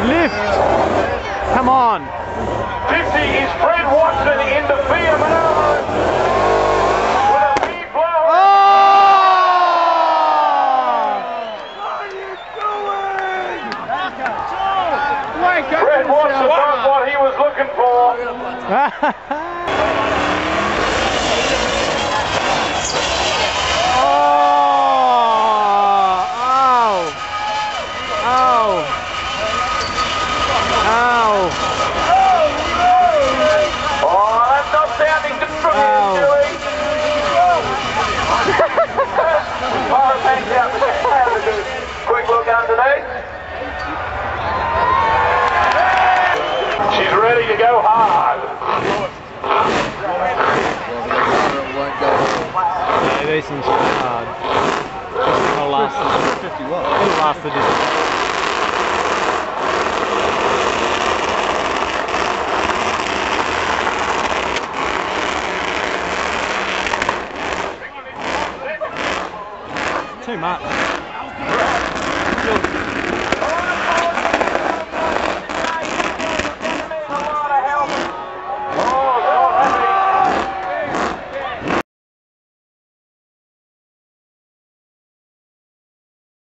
lift. Come on. 50 is Fred Watson in the BMW. With a B-blow. Oh! What are you doing? Fred Watson got what he was looking for. Quick look underneath. She's ready to go hard. Yeah, these things are hard. This thing will last. 50 what? It'll last the distance. Too much.